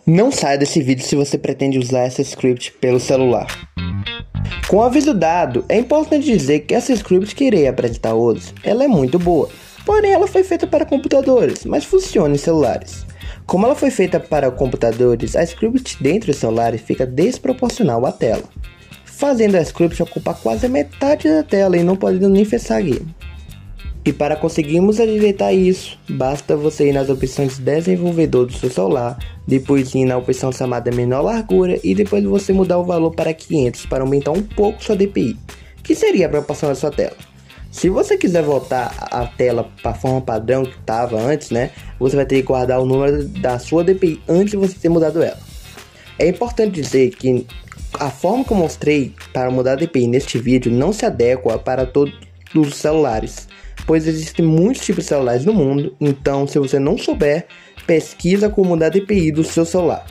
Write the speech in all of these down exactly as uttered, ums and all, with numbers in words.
Não saia desse vídeo se você pretende usar essa script pelo celular. Com o aviso dado, é importante dizer que essa script que irei apresentar hoje, ela é muito boa, porém ela foi feita para computadores, mas funciona em celulares. Como ela foi feita para computadores, a script dentro dos celulares fica desproporcional à tela, fazendo a script ocupar quase a metade da tela e não podendo nem fechar a game. E para conseguirmos ajeitar isso, basta você ir nas opções de desenvolvedor do seu celular, depois ir na opção chamada menor largura e depois você mudar o valor para quinhentos para aumentar um pouco sua D P I, que seria a proporção da sua tela. Se você quiser voltar a tela para a forma padrão que estava antes, né, você vai ter que guardar o número da sua D P I antes de você ter mudado ela. É importante dizer que a forma que eu mostrei para mudar a D P I neste vídeo não se adequa para todos os celulares, pois existem muitos tipos de celulares no mundo, então se você não souber, pesquisa como mudar a D P I do seu celular.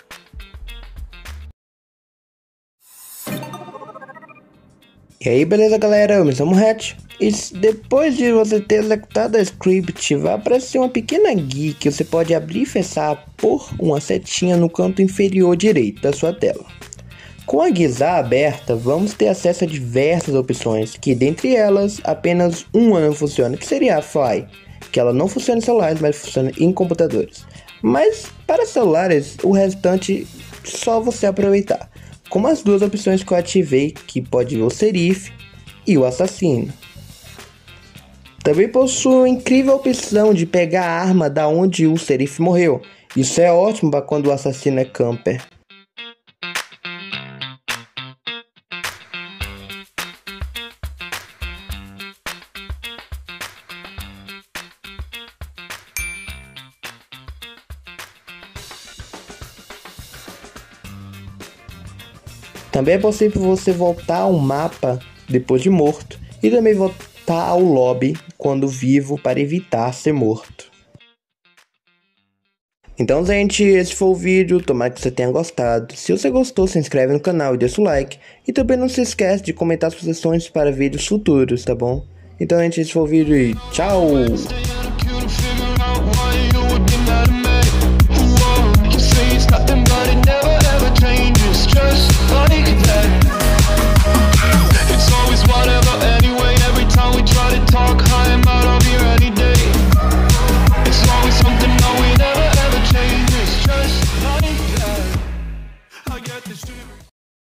E aí, beleza galera, eu me chamo Hatch, e depois de você ter executado a script, vai aparecer uma pequena guia que você pode abrir e fechar por uma setinha no canto inferior direito da sua tela. Com a guia aberta, vamos ter acesso a diversas opções, que dentre elas, apenas uma não funciona, que seria a Fly, que ela não funciona em celulares, mas funciona em computadores. Mas para celulares, o restante só você aproveitar, como as duas opções que eu ativei, que pode ver o Serif e o Assassino. Também possui uma incrível opção de pegar a arma da onde o Serif morreu, isso é ótimo para quando o assassino é camper. Também é possível você voltar ao mapa depois de morto e também voltar ao lobby quando vivo para evitar ser morto. Então gente, esse foi o vídeo, tomara que você tenha gostado. Se você gostou, se inscreve no canal e deixa o like. E também não se esquece de comentar sugestões para vídeos futuros, tá bom? Então gente, esse foi o vídeo e tchau! Just like that.